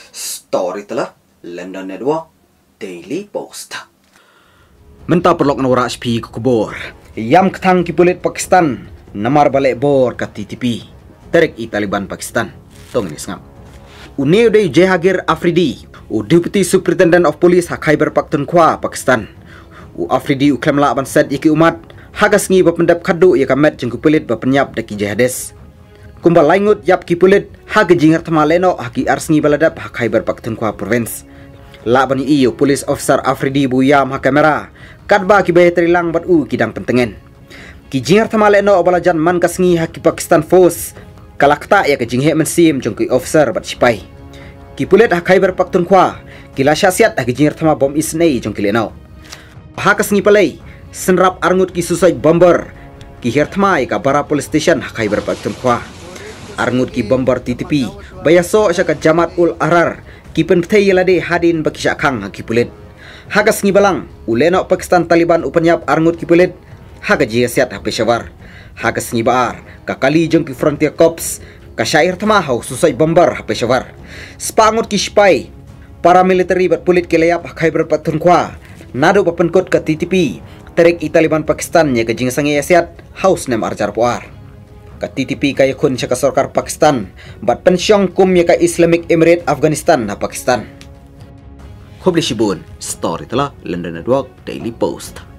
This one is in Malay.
Story telah London Network Daily Post. Menta perlok na wara HP kubor. Yam ketang ki polit Pakistan namar balik bor ka TTP. Terek i Taliban Pakistan. Tong ni ngam. Uneu de Jehangir Afridi, u Deputy Superintendent of Police ha Khyber Pakhtunkhwa Pakistan. U Afridi u klemla ban set iki umat hagas ngi bapendap khadu ya kamet jengku polit bapenyap deki jihadis. Kumbal laingut yap ki polit ha gejingar thamaleno ha ki arsngi baladap ha Khyber Pakhtunkhwa province. La bani iyo police officer Afridi buyam ha kamera kadba ki bayi terilang bat u kidang pentengen. Ki jingar thamaleno balajan man kasngi ha ki Pakistan force kalakta ya ke jinghe mensim jengku officer bat sipai. Ki polit ha Khyber Pakhtunkhwa kila syasiat ha gejingar thama bom isnei jengki lenau. Ha kasngi palai senrap arngut ki suicide bomber ki herthmai ka bara police station ha Khyber Pakhtunkhwa. Arngut ki bomber TTP bayaso syaka Jamaat ul Ahrar ki penthai yalade hadin baki syakang ha ki polit. Hagas ngi balang uleno Pakistan Taliban upanyap arngut ki polit haga jihasiat ha Peshawar. Hagas ngi baar ka kali jeng ki frontier corps ka syair thama hau suicide bomber ha Peshawar. Spangut ki spy paramilitary bat polit kelayap ha Khyber Pakhtunkhwa nado papenkot ka TTP terek i Taliban Pakistan nya ka jingsangi asiat haus nem arjar puar. Ka TTP kaya kun syaka sarkar Pakistan bat pensyong kum ya ka Islamic Emirate Afghanistan na Pakistan. Khobli Shibun, Story telah London Network Daily Post.